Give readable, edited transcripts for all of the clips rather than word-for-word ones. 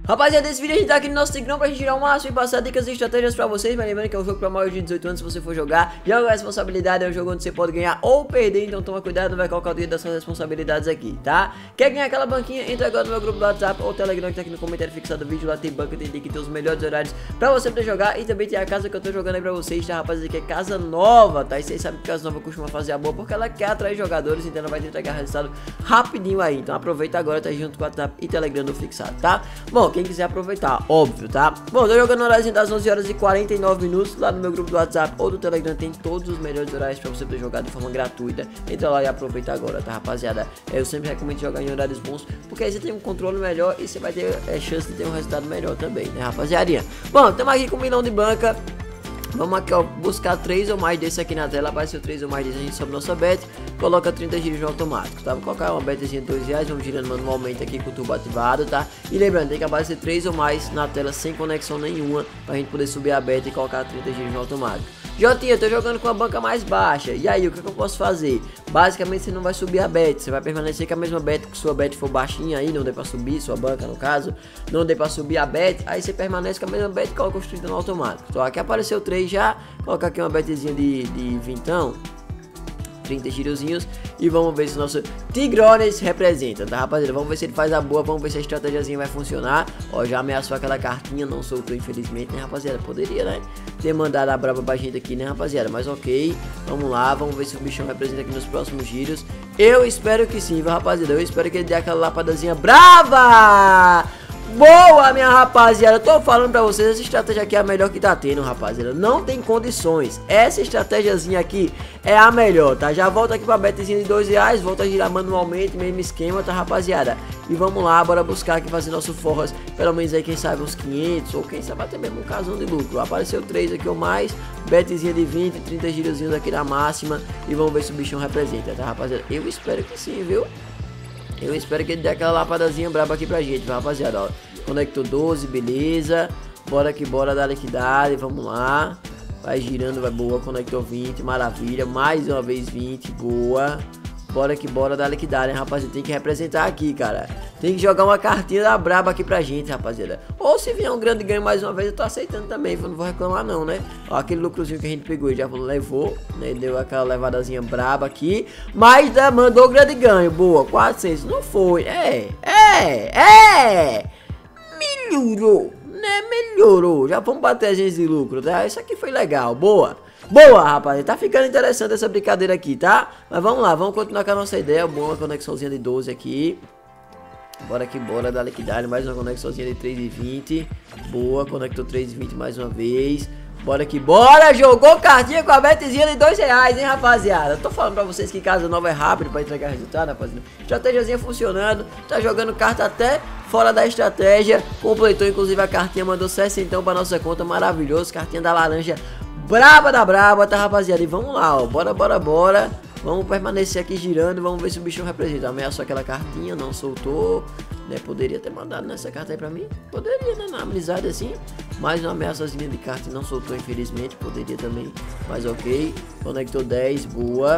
Rapaziada, nesse vídeo a gente tá aqui no nosso Tigrão pra gente tirar o máximo e passar dicas e estratégias pra vocês. Mas lembrando que é um jogo pra maior de 18 anos se você for jogar. Joga a responsabilidade, é um jogo onde você pode ganhar ou perder, então toma cuidado, não vai colocar o dedo das suas responsabilidades aqui, tá? Quer ganhar aquela banquinha? Entra agora no meu grupo do WhatsApp ou Telegram que tá aqui no comentário fixado do vídeo. Lá tem banca, tem link, tem os melhores horários pra você poder jogar. E também tem a casa que eu tô jogando aí pra vocês, tá, rapaziada? Que é casa nova, tá? E vocês sabem que casa nova costuma fazer a boa porque ela quer atrair jogadores, então ela vai te entregar resultado rapidinho aí. Então aproveita agora, tá junto com o WhatsApp e Telegram do fixado, tá? Bom, quem quiser aproveitar, óbvio, tá? Bom, tô jogando no horário das 11 horas e 49 minutos. Lá no meu grupo do WhatsApp ou do Telegram tem todos os melhores horários pra você poder jogar de forma gratuita. Entra lá e aproveita agora, tá, rapaziada? Eu sempre recomendo jogar em horários bons, porque aí você tem um controle melhor e você vai ter chance de ter um resultado melhor também, né, rapaziadinha? Bom, estamos aqui com 1 milhão de banca. Vamos aqui, ó, buscar 3 ou mais desse aqui na tela. Apareceu 3 ou mais desse, a gente sobe nossa bet. Coloca 30 giros no automático, tá? Vou colocar uma betzinha de R$2. Vamos girando manualmente aqui com o turbo ativado, tá? E lembrando, tem que aparecer 3 ou mais na tela sem conexão nenhuma, pra gente poder subir a bet e colocar 30 giros no automático. Jotinha, eu tô jogando com a banca mais baixa. E aí, o que eu posso fazer? Basicamente, você não vai subir a bet. Você vai permanecer com a mesma bet, que sua bet for baixinha aí, não dê pra subir, sua banca no caso, não dê pra subir a bet. Aí você permanece com a mesma bet e coloca os 30 no automático. Então aqui apareceu 3 já. Coloca aqui uma betzinha de vintão, 30 girozinhos. E vamos ver se o nosso Tigrones representa, tá, rapaziada? Vamos ver se ele faz a boa, vamos ver se a estratégiazinha vai funcionar. Ó, já ameaçou aquela cartinha, não soltou infelizmente, né, rapaziada? Poderia, né, ter mandado a braba pra gente aqui, né, rapaziada? Mas ok, vamos lá, vamos ver se o bichão representa aqui nos próximos giros. Eu espero que sim, viu, rapaziada? Eu espero que ele dê aquela lapadazinha brava! Boa, minha rapaziada, eu tô falando pra vocês, essa estratégia aqui é a melhor que tá tendo, rapaziada. Não tem condições, essa estratégiazinha aqui é a melhor, tá? Já volta aqui pra betzinha de R$2, volta a girar manualmente, mesmo esquema, tá, rapaziada? E vamos lá, bora buscar aqui, fazer nosso forras, pelo menos aí, quem sabe, uns 500, ou quem sabe até mesmo um casão de lucro. Apareceu 3 aqui ou mais, betzinha de 20, 30 girozinhos aqui na máxima, e vamos ver se o bichão representa, tá, rapaziada? Eu espero que sim, viu? Eu espero que ele dê aquela lapadazinha braba aqui pra gente, rapaziada, ó. Conectou 12, beleza. Bora que bora dar liquidade, vamos lá. Vai girando, vai boa, conectou 20, maravilha. Mais uma vez 20, boa. Bora que bora dar liquidade, hein, rapaziada. Tem que representar aqui, cara. Tem que jogar uma cartinha da braba aqui pra gente, rapaziada. Ou se vier um grande ganho mais uma vez, eu tô aceitando também. Eu não vou reclamar não, né? Ó, aquele lucrozinho que a gente pegou, ele já levou, né? Deu aquela levadazinha braba aqui. Mas mandou grande ganho, boa, 400. Não foi, melhorou, né? Melhorou. Já vamos bater a gente de lucro, tá? Isso aqui foi legal, boa. Boa, rapaziada, tá ficando interessante essa brincadeira aqui, tá? Mas vamos lá, vamos continuar com a nossa ideia. Boa conexãozinha de 12 aqui. Bora que bora, dar liquidade. Mais uma conexãozinha de 3,20. Boa, conectou 3,20 mais uma vez. Bora que bora, jogou cartinha com a betzinha de R$2, hein, rapaziada? Tô falando pra vocês que casa nova é rápido pra entregar resultado, rapaziada. Estratégiazinha funcionando, tá jogando carta até fora da estratégia. Completou inclusive a cartinha, mandou 60 pra nossa conta, maravilhoso. Cartinha da laranja braba da braba, tá, rapaziada? E vamos lá, ó, bora. Vamos permanecer aqui girando, vamos ver se o bichão representa. Ameaçou aquela cartinha, não soltou, né? Poderia ter mandado nessa carta aí pra mim. Poderia, né? Na amizade assim. Mais uma ameaçazinha de carta, não soltou infelizmente. Poderia também, mas ok. Conectou 10, boa.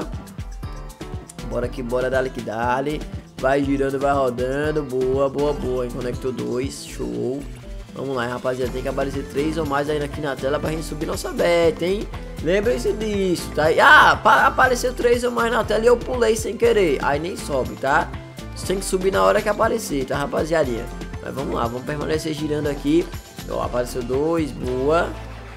Bora que bora, dar liquidade. Vai girando, vai rodando, boa. Hein? Conectou 2, show. Vamos lá, rapaziada, tem que aparecer 3 ou mais aí aqui na tela pra gente subir nossa bet, hein? Lembrem-se disso, tá? Apareceu 3 ou mais na tela e eu pulei sem querer. Aí nem sobe, tá? Você tem que subir na hora que aparecer, tá, rapaziadinha? Mas vamos lá, vamos permanecer girando aqui. Ó, apareceu 2, boa.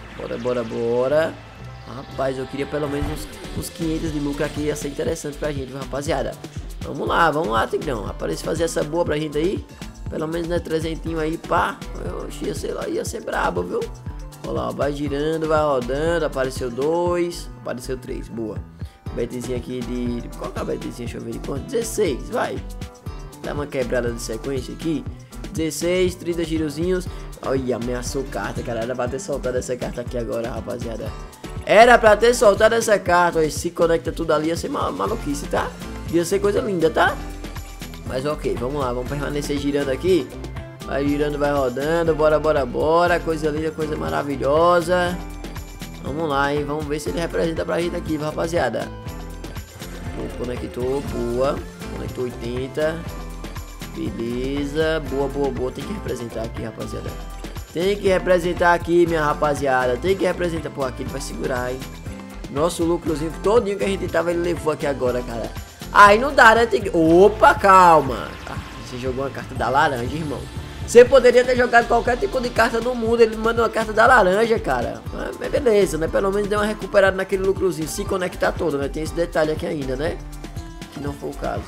Bora. Rapaz, eu queria pelo menos uns 500 de lucro aqui, ia ser interessante pra gente, rapaziada. Vamos lá, Tigrão. Aparece fazer essa boa pra gente aí. Pelo menos, né, 300 aí, pá. Oxi, ia ser brabo, viu? Olha lá, vai girando, vai rodando. Apareceu 2, apareceu 3, boa. Betzinha aqui de... Qual que é a betzinha? Deixa eu ver de quanto? 16, vai. Dá uma quebrada de sequência aqui. 16, 30 girozinhos. Olha, ameaçou carta, cara. Era pra ter soltado essa carta aqui agora, rapaziada. Era pra ter soltado essa carta. Olha, se conecta tudo ali, ia ser maluquice, tá? Ia ser coisa linda, tá? Mas ok, vamos lá, vamos permanecer girando aqui. Vai girando, vai rodando, bora. Coisa linda, coisa maravilhosa. Vamos lá, hein, vamos ver se ele representa pra gente aqui, rapaziada. Conectou, boa. Conectou 80. Beleza, boa, boa, boa. Tem que representar aqui, rapaziada. Tem que representar aqui, minha rapaziada. Tem que representar. Pô, aqui ele vai segurar, hein. Nosso lucrozinho todinho que a gente tava, ele levou aqui agora, cara. Aí não dá, né? Tem que... Opa, calma. Ah, você jogou uma carta da laranja, irmão. Você poderia ter jogado qualquer tipo de carta no mundo. Ele manda uma carta da laranja, cara. Mas beleza, né? Pelo menos deu uma recuperada naquele lucrozinho. Se conectar todo, né? Tem esse detalhe aqui ainda, né? Que não foi o caso.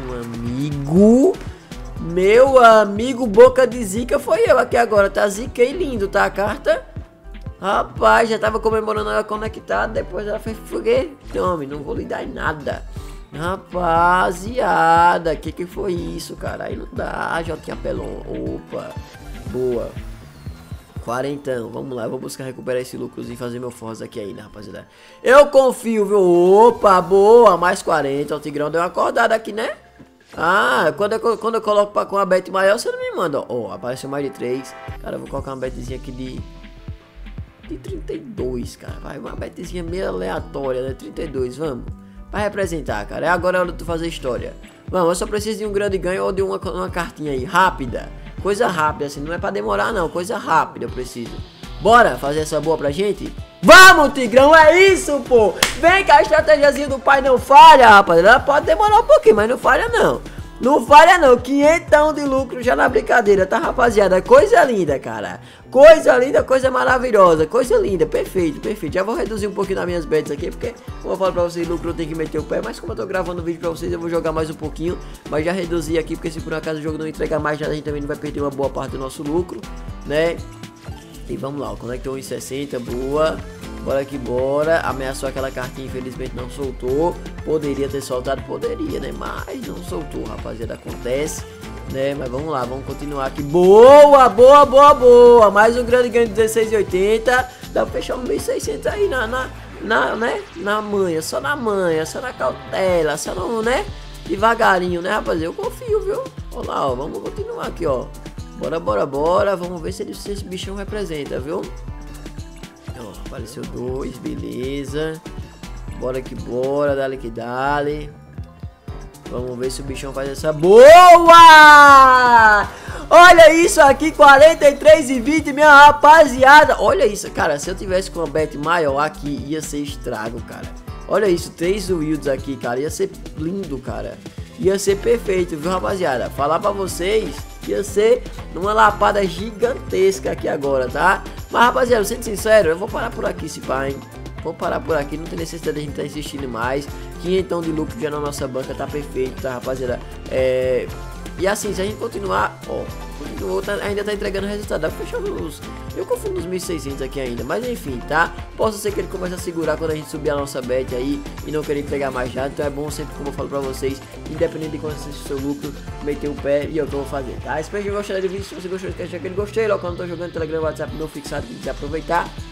Meu amigo boca de zica foi eu aqui agora. Tá ziquei lindo, tá? A carta. Rapaz, já tava comemorando ela conectada. Depois ela fez foguete. Tome, não vou lhe dar nada. Rapaziada, que foi isso, cara? Aí não dá, Jotinha Pelon. Opa, boa. 40, vamos lá, eu vou buscar recuperar esse lucrozinho e fazer meu força aqui ainda, rapaziada. Eu confio, viu? Opa, boa, mais 40. O Tigrão deu uma acordada aqui, né? Ah, quando eu coloco com a bet maior, você não me manda. Ó, apareceu mais de 3. Cara, eu vou colocar uma betzinha aqui de 32, cara. Vai, uma betzinha meio aleatória, né? 32, vamos. Pra representar, cara. É agora a hora de tu fazer história. Vamos, eu só preciso de um grande ganho ou de uma cartinha aí, rápida. Coisa rápida, assim, não é pra demorar não. Coisa rápida eu preciso. Bora fazer essa boa pra gente? Vamos, Tigrão, é isso, pô. Vem cá, a estratégiazinha do pai não falha, rapaz. Ela pode demorar um pouquinho, mas não falha não. Não falha não, 500 de lucro já na brincadeira, tá, rapaziada? Coisa linda, cara. Coisa linda, coisa maravilhosa. Coisa linda, perfeito, perfeito. Já vou reduzir um pouquinho nas minhas bets aqui, porque, como eu falo pra vocês, lucro eu tenho que meter o pé. Mas como eu tô gravando o vídeo pra vocês, eu vou jogar mais um pouquinho. Mas já reduzi aqui, porque se por acaso o jogo não entregar mais nada, a gente também não vai perder uma boa parte do nosso lucro, né? E vamos lá, ó, conectou 1,60, boa. Bora que bora. Ameaçou aquela cartinha, infelizmente não soltou. Poderia ter soltado, poderia, né? Mas não soltou, rapaziada. Acontece, né? Mas vamos lá, vamos continuar aqui. Boa, boa, boa, boa. Mais um grande ganho de 16,80. Dá pra fechar um 1.600 aí né? Na manha, só na manha, só na cautela, só no, né? Devagarinho, né, rapaziada? Eu confio, viu? Olha lá, ó. Vamos continuar aqui, ó. Bora, bora, bora. Vamos ver se esse bichão representa, viu? Ó, apareceu 2, beleza. Bora que bora, dale que dale. Vamos ver se o bichão faz essa boa! Olha isso aqui, 43,20, minha rapaziada. Olha isso, cara, se eu tivesse com uma bet maior aqui, ia ser estrago, cara. Olha isso, 3 wilds aqui, cara, ia ser lindo, cara. Ia ser perfeito, viu, rapaziada? Falar pra vocês, ia ser uma lapada gigantesca aqui agora, tá? Mas, rapaziada, sendo sincero, eu vou parar por aqui, se pá, hein? Vou parar por aqui, não tem necessidade de a gente estar insistindo mais. 500 de lucro já na nossa banca, tá perfeito, tá, rapaziada? E assim, se a gente continuar, ó, continuou, ainda tá entregando resultado. Dá pra fechar os... Eu confundo os 1.600 aqui ainda, mas enfim, tá? Posso ser que ele comece a segurar quando a gente subir a nossa bet aí e não querer entregar mais nada. Então é bom sempre, como eu falo pra vocês, independente de quanto seja o seu lucro, meter o pé e é o que eu vou fazer, tá? Espero que vocês tenham gostado do vídeo. Se você gostou, deixa aquele gostei. Logo quando eu tô jogando Telegram, WhatsApp, meu fixado, que quiser aproveitar.